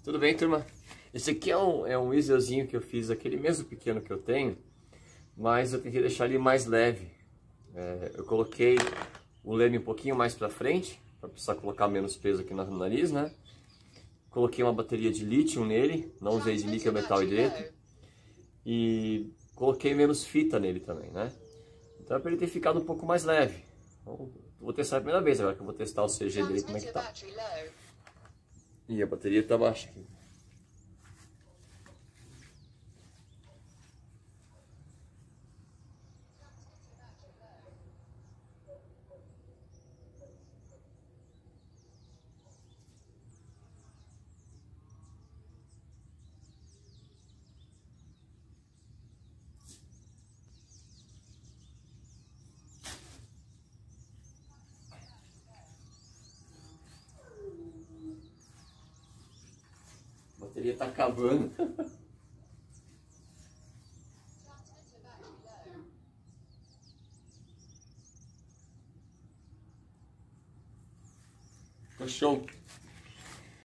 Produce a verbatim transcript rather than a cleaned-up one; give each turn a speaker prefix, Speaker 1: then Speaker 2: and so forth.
Speaker 1: Tudo bem, turma? Esse aqui é um, é um weaselzinho que eu fiz, aquele mesmo pequeno que eu tenho, mas eu tentei deixar ele mais leve. É, eu coloquei o leme um pouquinho mais para frente, para precisar colocar menos peso aqui no nariz, né? Coloquei uma bateria de lítio nele, não usei de níquel, metal e hidreto. E coloquei menos fita nele também, né? Então é para ele ter ficado um pouco mais leve. Então, vou testar a primeira vez agora que eu vou testar o C G dele, como é que tá. E a bateria tá baixa aqui. A bateria tá acabando. Ficou show.